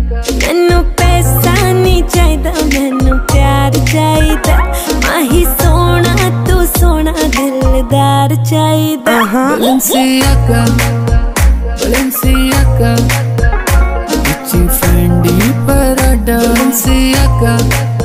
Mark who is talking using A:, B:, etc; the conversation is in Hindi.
A: मैनू पैसा नहीं चाहिदा, मैनू प्यार चाहिदा। माही सोना तू सोना दिलदार चाहिदा।
B: Balenciaga, Balenciaga, Gucci, Fendi, Prada, Balenciaga।